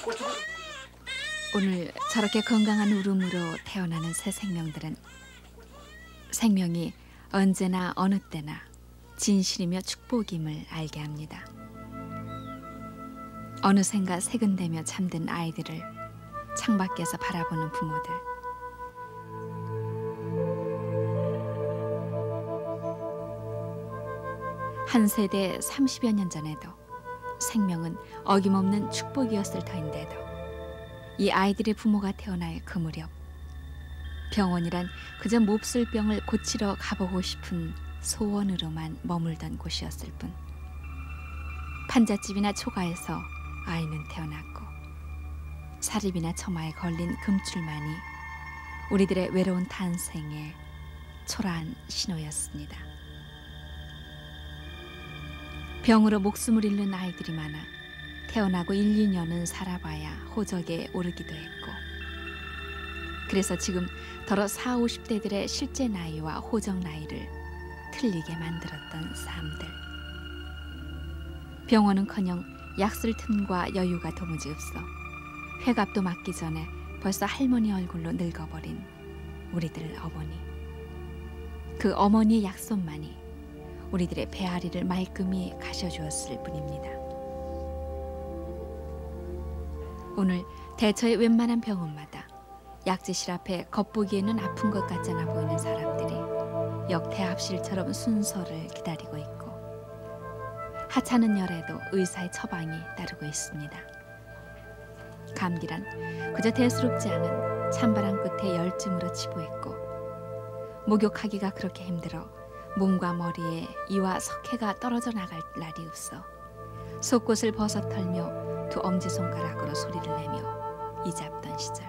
오늘 저렇게 건강한 울음으로 태어나는 새 생명들은 생명이 언제나 어느 때나 진실이며 축복임을 알게 합니다. 어느샌가 세근대며 잠든 아이들을 창밖에서 바라보는 부모들. 한 세대 30여 년 전에도 생명은 어김없는 축복이었을 터인데도 이 아이들의 부모가 태어날 그 무렵 병원이란 그저 몹쓸 병을 고치러 가보고 싶은 소원으로만 머물던 곳이었을 뿐. 판잣집이나 초가에서 아이는 태어났고 사립이나 처마에 걸린 금줄만이 우리들의 외로운 탄생의 초라한 신호였습니다. 병으로 목숨을 잃는 아이들이 많아 태어나고 1, 2년은 살아봐야 호적에 오르기도 했고, 그래서 지금 더러 40, 50대들의 실제 나이와 호적 나이를 틀리게 만들었던 삶들. 병원은커녕 약쓸 틈과 여유가 도무지 없어 회갑도 맞기 전에 벌써 할머니 얼굴로 늙어버린 우리들 어머니. 그 어머니의 약손만이 우리들의 배앓이를 말끔히 가셔주었을 뿐입니다. 오늘 대처의 웬만한 병원마다 약재실 앞에 겉보기에는 아픈 것 같잖아 보이는 사람들이 역대합실처럼 순서를 기다리고 있고, 하찮은 열에도 의사의 처방이 따르고 있습니다. 감기란 그저 대수롭지 않은 찬바람 끝에 열증으로 치부했고, 목욕하기가 그렇게 힘들어 몸과 머리에 이와 석회가 떨어져 나갈 날이 없어 속옷을 벗어 털며 두 엄지손가락으로 소리를 내며 이잡던 시절.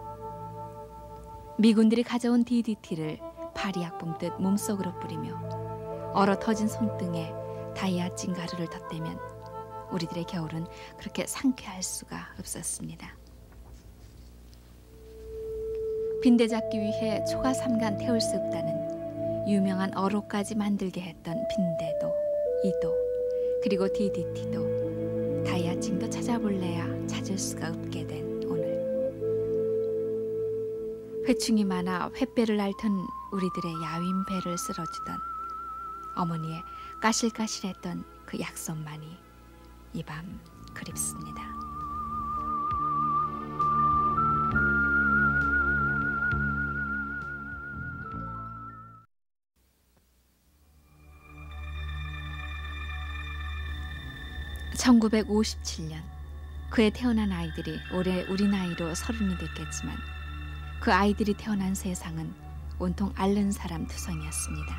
미군들이 가져온 DDT를 파리약 뿜듯 몸속으로 뿌리며 얼어 터진 손등에 다이아 찐가루를 덧대면 우리들의 겨울은 그렇게 상쾌할 수가 없었습니다. 빈대 잡기 위해 초가 삼간 태울 수 없다는 유명한 어로까지 만들게 했던 빈대도, 이도, 그리고 DDT도 다이아층도 찾아볼래야 찾을 수가 없게 된 오늘. 회충이 많아 횃배를 앓던 우리들의 야윈 배를 쓸어주던 어머니의 까실까실했던 그 약손만이 이 밤 그립습니다. (1957년) 그에 태어난 아이들이 올해 우리 나이로 30이 됐겠지만 그 아이들이 태어난 세상은 온통 앓는 사람 투성이었습니다.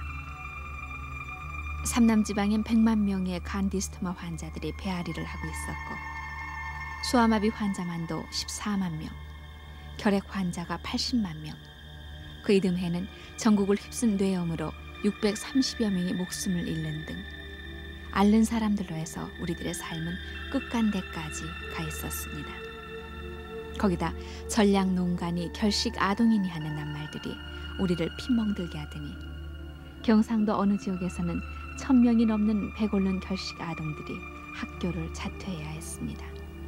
삼남지방엔 100만 명의 간디스토마 환자들이 배앓이를 하고 있었고, 소아마비 환자만도 14만 명, 결핵 환자가 80만 명, 그 이듬해는 전국을 휩쓴 뇌염으로 630여 명이 목숨을 잃는 등 앓는 사람들로 해서 우리들의 삶은 끝간데까지 가 있었습니다. 거기다 전략농간이 결식 아동이니 하는 낱말들이 우리를 피멍들게 하더니 경상도 어느 지역에서는 1000명이 넘는 배골른 결식 아동들이 학교를 자퇴해야 했습니다.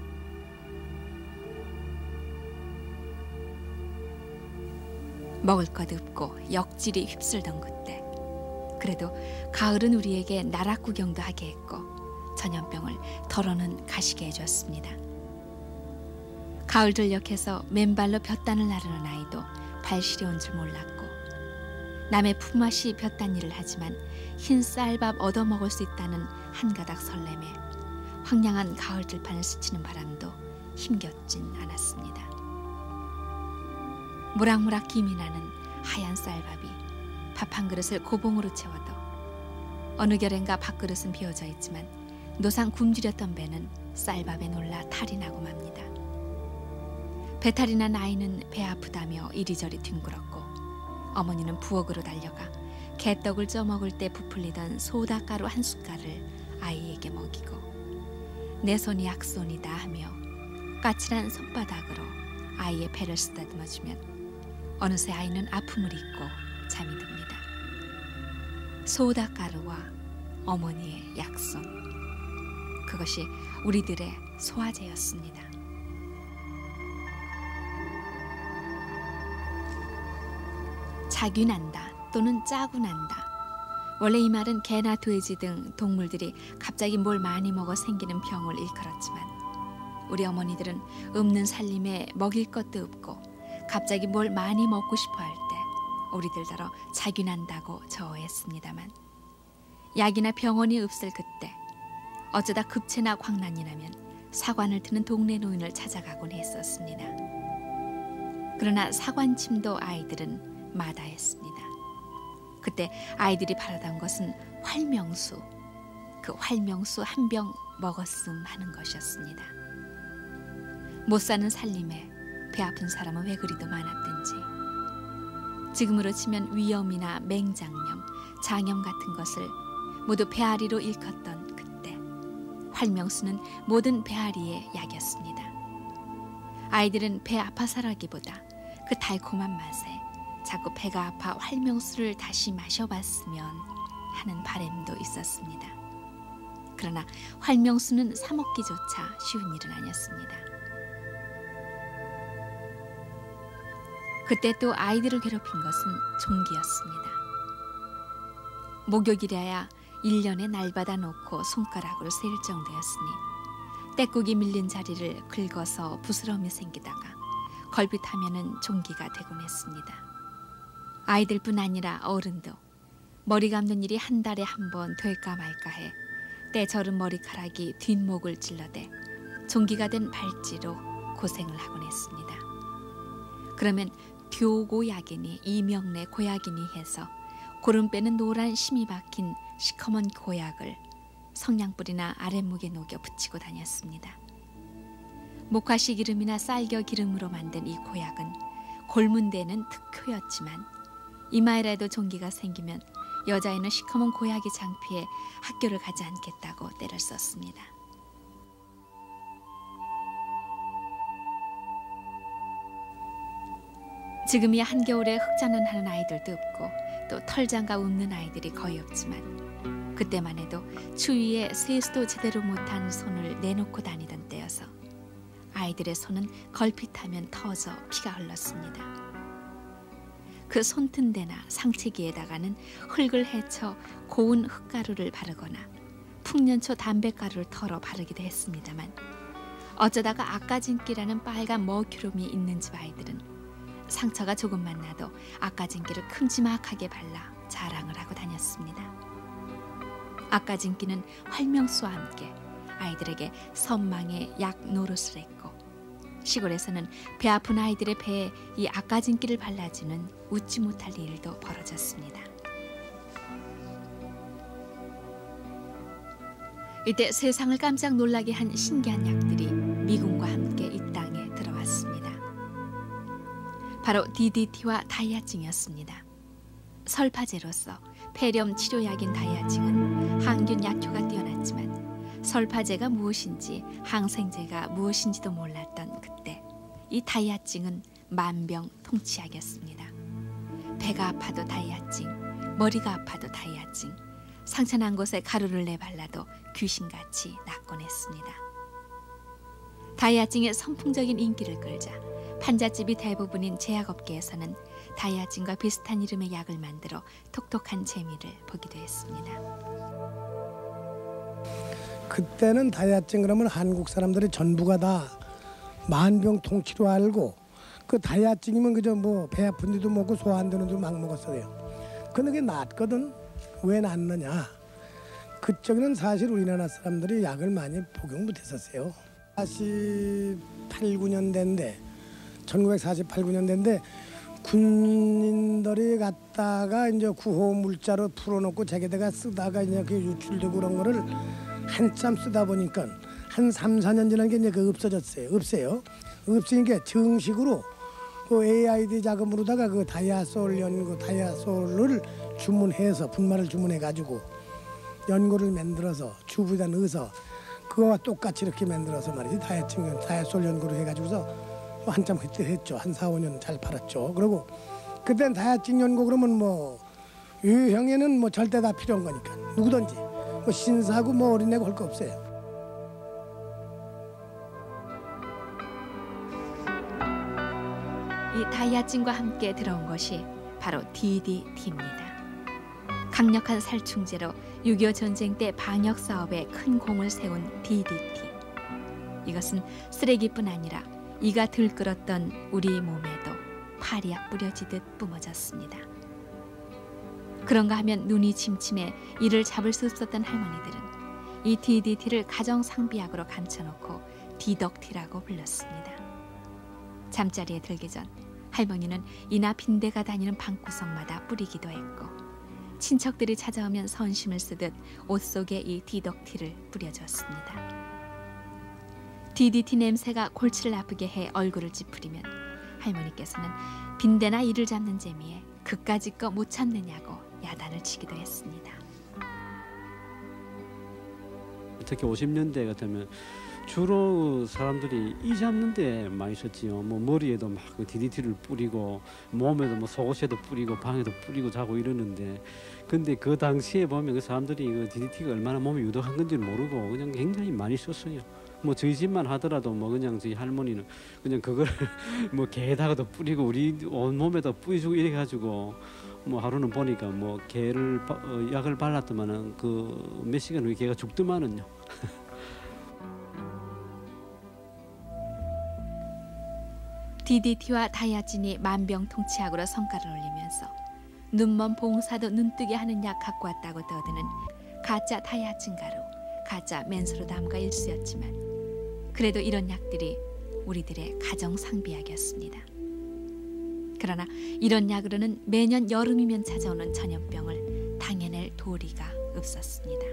먹을 것 없고 역질이 휩쓸던 그때, 그래도 가을은 우리에게 나락 구경도 하게 했고 전염병을 덜어는 가시게 해줬습니다. 가을 들녘에서 맨발로 볕단을 나르는 아이도 발 시려운 줄 몰랐고, 남의 품앗이 볕단 일을 하지만 흰 쌀밥 얻어먹을 수 있다는 한가닥 설렘에 황량한 가을 들판을 스치는 바람도 힘겹진 않았습니다. 무락무락 김이 나는 하얀 쌀밥이 밥 한 그릇을 고봉으로 채워도 어느 결엔가 밥그릇은 비워져 있지만 노상 굶주렸던 배는 쌀밥에 놀라 탈이 나고 맙니다. 배탈이 난 아이는 배 아프다며 이리저리 뒹굴었고, 어머니는 부엌으로 달려가 개떡을 쪄먹을 때 부풀리던 소다가루 한 숟갈을 아이에게 먹이고, 내 손이 약손이다 하며 까칠한 손바닥으로 아이의 배를 쓰다듬어주면 어느새 아이는 아픔을 잊고 잠이 듭니다. 소다가루와 어머니의 약손, 그것이 우리들의 소화제였습니다. 자귀 난다 또는 짜고 난다. 원래 이 말은 개나 돼지 등 동물들이 갑자기 뭘 많이 먹어 생기는 병을 일컬었지만 우리 어머니들은 없는 살림에 먹일 것도 없고 갑자기 뭘 많이 먹고 싶어 할 때 우리들더러 자귀 난다고 저어했습니다만 약이나 병원이 없을 그때 어쩌다 급체나 광난이 나면 사관을 트는 동네 노인을 찾아가곤 했었습니다. 그러나 사관침도 아이들은 마다했습니다. 그때 아이들이 바라던 것은 활명수, 그 활명수 한 병 먹었음 하는 것이었습니다. 못 사는 살림에 배 아픈 사람은 왜 그리도 많았든지 지금으로 치면 위염이나 맹장염, 장염 같은 것을 모두 배앓이로 일컫던 그때 활명수는 모든 배앓이의 약이었습니다. 아이들은 배 아파서라기보다 그 달콤한 맛에 자꾸 배가 아파 활명수를 다시 마셔봤으면 하는 바람도 있었습니다. 그러나 활명수는 사 먹기조차 쉬운 일은 아니었습니다. 그때 또 아이들을 괴롭힌 것은 종기였습니다. 목욕이라야 1년에 날받아 놓고 손가락으로 셀 정도였으니 떼국이 밀린 자리를 긁어서 부스럼이 생기다가 걸핏하면은 종기가 되곤 했습니다. 아이들뿐 아니라 어른도 머리 감는 일이 한 달에 한 번 될까 말까 해 때저른 머리카락이 뒷목을 찔러대 종기가 된 발찌로 고생을 하곤 했습니다. 그러면 교고약이니 이명내 고약이니 해서 고름 빼는 노란 심이 박힌 시커먼 고약을 성냥불이나 아랫목에 녹여 붙이고 다녔습니다. 목화씨 기름이나 쌀겨 기름으로 만든 이 고약은 골문 데는 특효였지만 이마에라도 종기가 생기면 여자애는 시커먼 고약이 창피해 학교를 가지 않겠다고 때를 썼습니다. 지금이 한겨울에 흙장난하는 아이들도 없고 또 털장갑 없는 아이들이 거의 없지만 그때만 해도 추위에 세수도 제대로 못한 손을 내놓고 다니던 때여서 아이들의 손은 걸핏하면 터져 피가 흘렀습니다. 그 손튼 데나 상체기에다가는 흙을 헤쳐 고운 흙가루를 바르거나 풍년초 담뱃가루를 털어 바르기도 했습니다만 어쩌다가 아까진기라는 빨간 머큐름이 있는 집 아이들은 상처가 조금만 나도 아까진기를 큼지막하게 발라 자랑을 하고 다녔습니다. 아까진기는 활명수와 함께 아이들에게 선망의 약 노릇을 했고 시골에서는 배 아픈 아이들의 배에 이 아까진기를 발라주는 웃지 못할 일도 벌어졌습니다. 이때 세상을 깜짝 놀라게 한 신기한 약들이 미군과 함께 이 땅에 들어왔습니다. 바로 DDT와 다이아증이었습니다. 설파제로서 폐렴 치료약인 다이아증은 항균 약효가 뛰어났지만 설파제가 무엇인지 항생제가 무엇인지도 몰랐던 그때 이 다이아증은 만병통치약이었습니다. 배가 아파도 다이아증, 머리가 아파도 다이아증, 상처난 곳에 가루를 내발라도 귀신같이 낫곤 했습니다. 다이아증의 선풍적인 인기를 끌자 판잣집이 대부분인 제약업계에서는 다이아증과 비슷한 이름의 약을 만들어 톡톡한 재미를 보기도 했습니다. 그때는 다이아증 그러면 한국 사람들이 전부가 다 만병통치로 알고 그 다이아증이면 그저 뭐 배 아픈 데도 먹고 소 안 되는 데도 막 먹었어요. 근데 그게 낫거든. 왜 낫느냐. 그쪽에는 사실 우리나라 사람들이 약을 많이 복용 못했었어요. 48, 9년대인데 1948, 9년대인데 군인들이 갔다가 이제 구호 물자로 풀어놓고 자기들가 쓰다가 이제 그 유출되고 그런 거를 한참 쓰다 보니까 한 3, 4년 지난 게 이제 그 없어졌어요. 없어요. 없으니까 정식으로 그 AID 자금으로다가 그 다이아솔 연고 다이아솔을 주문해서 분말을 주문해 가지고 연고를 만들어서 주부다 넣어서 그거와 똑같이 이렇게 만들어서 말이지 다이아솔 연고를 해가지고서 한참 그때 했죠. 한 4, 5년 잘 팔았죠. 그리고 그땐 다이아증 연고 그러면 뭐 유형에는 뭐 절대 다 필요한 거니까 누구든지 뭐 신사고 뭐 어린애고 할 거 없어요. 이 다이아증과 함께 들어온 것이 바로 DDT입니다. 강력한 살충제로 6.25 전쟁 때 방역 사업에 큰 공을 세운 DDT. 이것은 쓰레기뿐 아니라 이가 들끓었던 우리 몸에도 파리약 뿌려지듯 뿜어졌습니다. 그런가 하면 눈이 침침해 이를 잡을 수 없었던 할머니들은 이 DDT를 가정 상비약으로 감춰놓고 디덕티라고 불렀습니다. 잠자리에 들기 전 할머니는 이나 빈대가 다니는 방구석마다 뿌리기도 했고 친척들이 찾아오면 선심을 쓰듯 옷 속에 이 디덕티를 뿌려줬습니다. DDT 냄새가 골치를 아프게 해 얼굴을 찌푸리면 할머니께서는 빈대나 이를 잡는 재미에 그까짓 거 못 참느냐고 야단을 치기도 했습니다. 특히 50년대 같으면 주로 사람들이 이 잡는 데 많이 썼지요. 뭐 머리에도 막 DDT를 뿌리고 몸에도 뭐 속옷에도 뿌리고 방에도 뿌리고 자고 이러는데, 근데 그 당시에 보면 그 사람들이 그 DDT가 얼마나 몸에 유독한 건지 모르고 그냥 굉장히 많이 썼어요. 뭐 저희 집만 하더라도 뭐 그냥 저희 할머니는 그냥 그걸 뭐 개에다가도 뿌리고 우리 온 몸에다 뿌리고 이래 가지고 뭐 하루는 보니까 뭐 개를 약을 발랐더만은 그 몇 시간 후에 개가 죽더만은요. DDT와 다이아진이 만병통치약으로 성과를 올리면서 눈먼 봉사도 눈뜨게 하는 약 갖고 왔다고 떠드는 가짜 다이아진 가루, 가짜 맨스로담가 일수였지만 그래도 이런 약들이 우리들의 가정 상비약이었습니다. 그러나 이런 약으로는 매년 여름이면 찾아오는 전염병을 당해낼 도리가 없었습니다.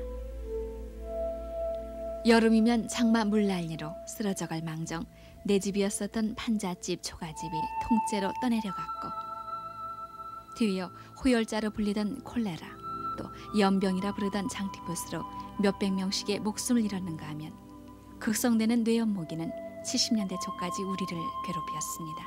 여름이면 장마 물난리로 쓰러져갈 망정 내 집이었었던 판잣집 초가집이 통째로 떠내려갔고, 뒤이어 호열자로 불리던 콜레라, 또 연병이라 부르던 장티푸스로 몇백 명씩의 목숨을 잃었는가 하면 극성되는 뇌연모기는 70년대 초까지 우리를 괴롭혔습니다.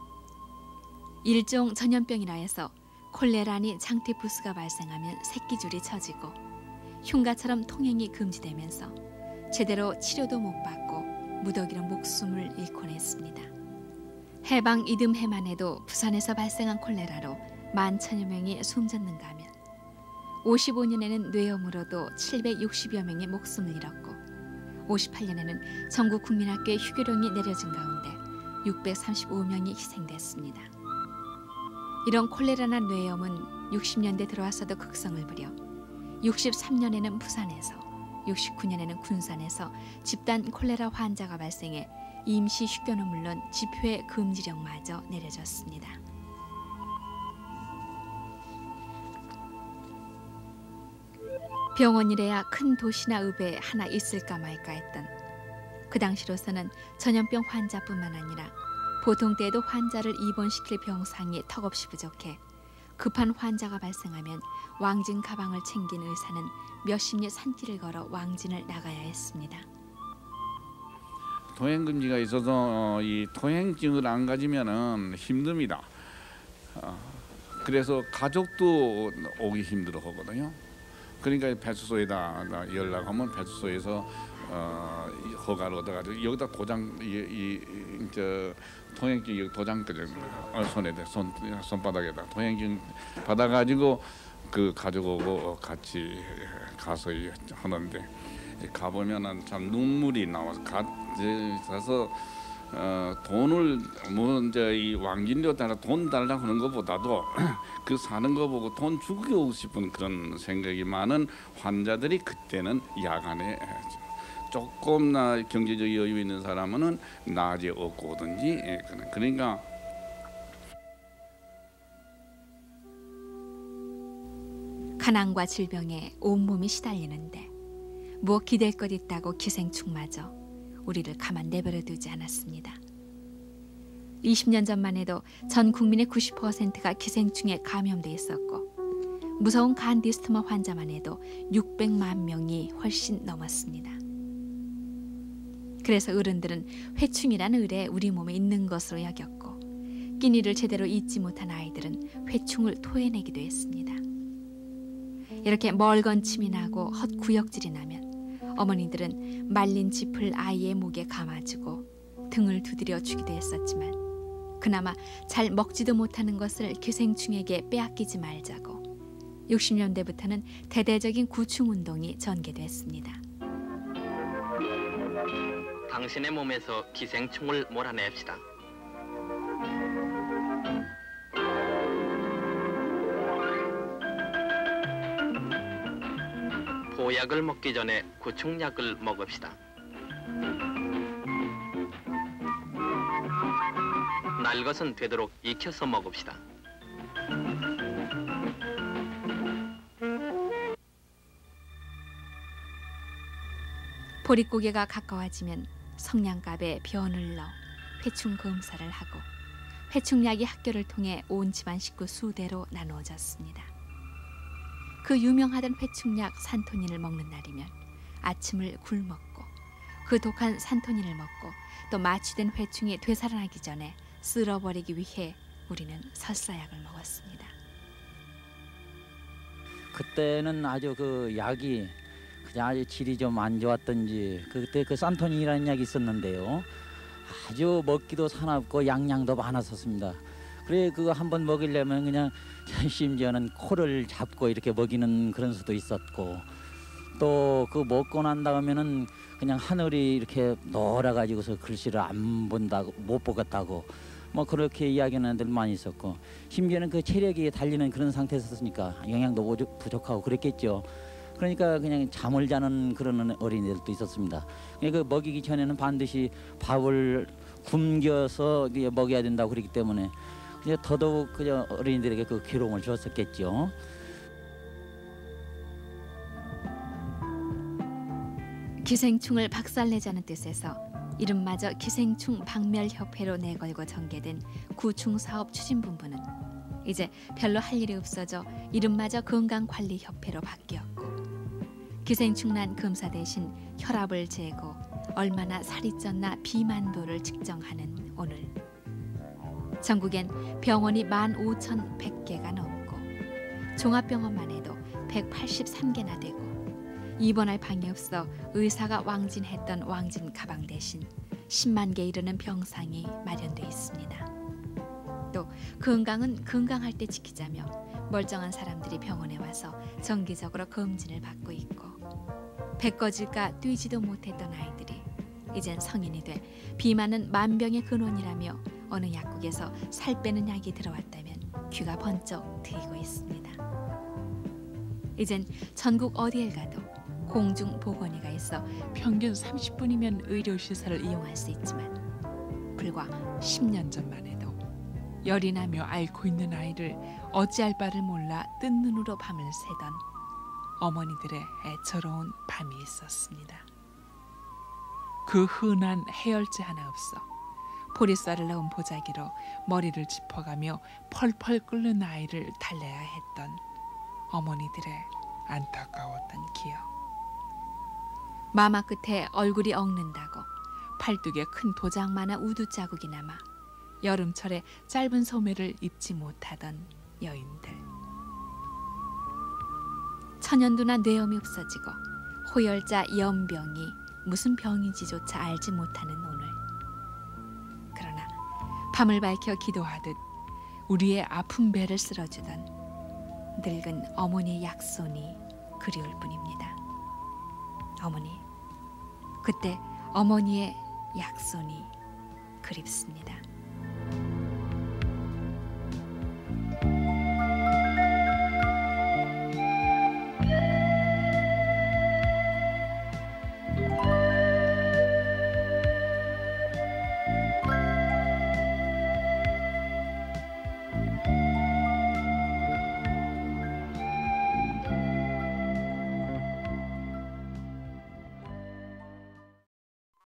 일종 전염병이라 해서 콜레라니 장티푸스가 발생하면 새끼줄이 처지고 흉가처럼 통행이 금지되면서 제대로 치료도 못 받고 무더기로 목숨을 잃곤 했습니다. 해방 이듬해만 해도 부산에서 발생한 콜레라로 11,000여 명이 숨졌는가 하면 55년에는 뇌염으로도 760여 명이 목숨을 잃었고 58년에는 전국 국민학교에 휴교령이 내려진 가운데 635명이 희생됐습니다. 이런 콜레라나 뇌염은 60년대 들어와서도 극성을 부려 63년에는 부산에서 69년에는 군산에서 집단 콜레라 환자가 발생해 임시 휴교는 물론 집회 금지령마저 내려졌습니다. 병원이래야 큰 도시나 읍에 하나 있을까 말까 했던 그 당시로서는 전염병 환자뿐만 아니라 보통 때에도 환자를 입원시킬 병상이 턱없이 부족해 급한 환자가 발생하면 왕진 가방을 챙긴 의사는 몇십 리 산길을 걸어 왕진을 나가야 했습니다. 통행금지가 있어서 이 통행증을 안 가지면은 힘듭니다. 그래서 가족도 오기 힘들어 하거든요. 그러니까 배수소에다 연락하면 배수소에서 허가를 얻어가지고 여기다 도장 통행증 도장들 손에다 손바닥에다 통행증 받아가지고 그 가져오고 같이 가서 하는데 가보면은 참 눈물이 나와서 가서 돈을 먼저 이 왕진료 따라 돈 달라고 하는 것보다도 그 사는 거 보고 돈 주고 싶은 그런 생각이 많은 환자들이 그때는 야간에 조금나 경제적 여유 있는 사람은 낮에 얻고 오든지 그러니까 가난과 질병에 온몸이 시달리는데 무엇 기댈 것 있다고 기생충마저 우리를 가만 내버려 두지 않았습니다. 20년 전만 해도 전 국민의 90%가 기생충에 감염돼 있었고 무서운 간디스트마 환자만 해도 600만 명이 훨씬 넘었습니다. 그래서 어른들은 회충이라는 을에 우리 몸에 있는 것으로 여겼고 끼니를 제대로 잊지 못한 아이들은 회충을 토해내기도 했습니다. 이렇게 멀건침이 나고 헛구역질이 나면 어머니들은 말린 짚을 아이의 목에 감아주고 등을 두드려 주기도 했었지만 그나마 잘 먹지도 못하는 것을 기생충에게 빼앗기지 말자고 60년대부터는 대대적인 구충 운동이 전개됐습니다. 당신의 몸에서 기생충을 몰아냅시다. 보약을 먹기 전에 구충약을 먹읍시다. 날 것은 되도록 익혀서 먹읍시다. 보릿고개가 가까워지면 성냥갑에 변을 넣어 회충 검사를 하고 회충약이 학교를 통해 온 집안 식구 수대로 나누어졌습니다. 그 유명하던 회충약 산토닌을 먹는 날이면 아침을 굴먹고 그 독한 산토닌을 먹고 또 마취된 회충이 되살아나기 전에 쓸어버리기 위해 우리는 설사약을 먹었습니다. 그때는 아주 그 약이 그냥 아주 질이 좀 안 좋았던지 그때 그 산토닌이라는 약이 있었는데요. 아주 먹기도 사납고 양량도 많았었습니다. 그래 그거 한번 먹이려면 그냥 심지어는 코를 잡고 이렇게 먹이는 그런 수도 있었고 또 그 먹고 난 다음에는 그냥 하늘이 이렇게 노라가지고서 글씨를 안 본다고 못 보겠다고 뭐 그렇게 이야기하는 애들 많이 있었고 심지어는 그 체력이 달리는 그런 상태였으니까 영양도 부족하고 그랬겠죠. 그러니까 그냥 잠을 자는 그런 어린이들도 있었습니다. 그 먹이기 전에는 반드시 밥을 굶겨서 먹여야 된다고 그랬기 때문에 더더욱 그냥 어린이들에게 그 괴로움을 줬었겠죠. 기생충을 박살내자는 뜻에서 이름마저 기생충 박멸협회로 내걸고 전개된 구충사업 추진본부는 이제 별로 할 일이 없어져 이름마저 건강관리협회로 바뀌었고 기생충 난 검사 대신 혈압을 재고 얼마나 살이 쪘나 비만도를 측정하는 오늘 전국엔 병원이 15,100개가 넘고 종합병원만 해도 183개나 되고 입원할 방이 없어 의사가 왕진했던 왕진 가방 대신 10만 개 이르는 병상이 마련돼 있습니다. 또 건강은 건강할 때 지키자며 멀쩡한 사람들이 병원에 와서 정기적으로 검진을 받고 있고 배 꺼질까 뛰지도 못했던 아이들이 이젠 성인이 돼 비만은 만병의 근원이라며 어느 약국에서 살 빼는 약이 들어왔다면 귀가 번쩍 트이고 있습니다. 이젠 전국 어디에 가도 공중보건의가 있어 평균 30분이면 의료시설을 이용할 수 있지만 불과 10년 전만 해도 열이 나며 앓고 있는 아이를 어찌할 바를 몰라 뜬 눈으로 밤을 새던 어머니들의 애처로운 밤이 있었습니다. 그 흔한 해열제 하나 없어 보리쌀을 넣은 보자기로 머리를 짚어가며 펄펄 끓는 아이를 달래야 했던 어머니들의 안타까웠던 기억. 마마 끝에 얼굴이 엉는다고 팔뚝에 큰 도장만한 우두 자국이 남아 여름철에 짧은 소매를 입지 못하던 여인들. 천연두나 뇌염이 없어지고 호열자 연병이 무슨 병인지조차 알지 못하는 오늘. 그러나 밤을 밝혀 기도하듯 우리의 아픈 배를 쓸어주던 늙은 어머니의 약손이 그리울 뿐입니다. 어머니, 그때 어머니의 약손이 그립습니다.